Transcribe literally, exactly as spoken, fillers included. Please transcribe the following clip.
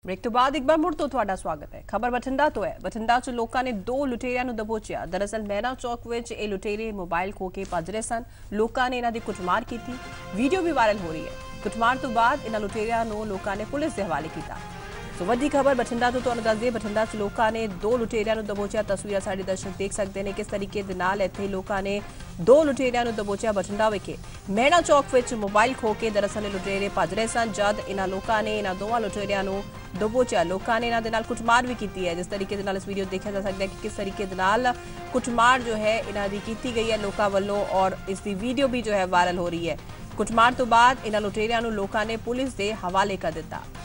Break तो बाद एक बार मुड़ तो ਤੁਹਾਡਾ ਸਵਾਗਤ ਹੈ। ਖਬਰ ਬਠਿੰਡਾ ਤੋਂ ਹੈ। ਬਠਿੰਡਾ 'ਚ ਲੋਕਾਂ ਨੇ ਦੋ ਲੁਟੇਰਿਆਂ ਨੂੰ ਦਬੋਚਿਆ। ਦਰਅਸਲ ਮਹਿਣਾ ਚੌਕ ਵਿੱਚ ਇਹ ਲੁਟੇਰੇ ਮੋਬਾਈਲ ਖੋ ਕੇ ਭੱਜ ਰਹੇ ਸਨ। ਲੋਕਾਂ ਨੇ ਇਹਨਾਂ ਦੀ ਕੁੱਟਮਾਰ ਕੀਤੀ। ਵੀਡੀਓ ਵੀ ਵਾਇਰਲ ਹੋ ਰਹੀ ਹੈ। ਕੁੱਟਮਾਰ ਤੋਂ ਬਾਅਦ ਇਹਨਾਂ ਲੁਟੇਰਿਆਂ ਨੂੰ ਲੋਕਾਂ ਨੇ ਪੁਲਿਸ ਦੇ ਹਵਾਲੇ ਕੀਤਾ। ਸੋ ਵੱਡੀ ਖਬਰ ਬਠਿੰਡਾ ਤੋਂ ਤੁਹਾਨੂੰ ਦੱਸ ਦਈਏ, ਬਠਿੰਡਾ 'ਚ ਲੋਕਾਂ ਨੇ ਦੋ ਲੁਟੇਰਿਆਂ ਨੂੰ ਦਬੋਚਿਆ। ਤਸਵੀਰਾਂ ਸਾਡੇ ਦਰਸ਼ਕ ਦੇਖ ਸਕਦੇ ਨੇ ਕਿਸ ਤਰੀਕੇ ਦੇ ਨਾਲ ਇੱਥੇ ਲੋਕਾਂ ਨੇ ਦੋ ਲੁਟੇਰਿਆਂ ਨੂੰ ਦਬੋਚਿਆ। ਬਠਿੰਡਾ ਵਿਖੇ ਮਹਿਣਾ ਚੌਕ ਵਿੱਚ ਮੋਬਾਈਲ ਖੋ ਕੇ ਦਰਅਸਲ ਲੁਟੇਰੇ ਭੱਜ ਰਹੇ ਸਨ। ਜਦ ਇਹਨਾਂ ਲੋਕਾਂ ਨੇ ਇਹਨਾਂ ਦੋਵਾਂ ਲੁਟੇਰਿਆਂ ਨੂੰ ਦਬੋਚਿਆ, ਲੋਕਾਂ ਨੇ ਇਹਨਾਂ ਦੇ ਨਾਲ ਕੁੱਟਮਾਰ ਵੀ ਕੀਤੀ ਹੈ। ਜਿਸ ਤਰੀਕੇ ਦੇ ਨਾਲ ਇਸ ਵੀਡੀਓ ਦੇਖਿਆ ਜਾ ਸਕਦਾ ਹੈ ਕਿ ਕਿਸ ਤਰੀਕੇ ਦੇ ਨਾਲ ਕੁੱਟਮਾਰ ਜੋ ਹੈ ਇਹਨਾਂ ਦੀ ਕੀਤੀ ਗਈ ਹੈ ਲੋਕਾਂ ਵੱਲੋਂ, ਔਰ ਇਸ ਦੀ ਵੀਡੀਓ ਵੀ ਜੋ ਹੈ ਵਾਇਰਲ ਹੋ ਰਹੀ ਹੈ। ਕੁੱਟਮਾਰ ਤੋਂ ਬਾਅਦ ਇਹਨਾਂ ਲੁਟੇਰਿਆਂ ਨੂੰ ਲੋਕਾਂ ਨੇ ਪੁਲਿਸ ਦੇ ਹਵਾਲੇ ਕਰ ਦਿੱਤਾ।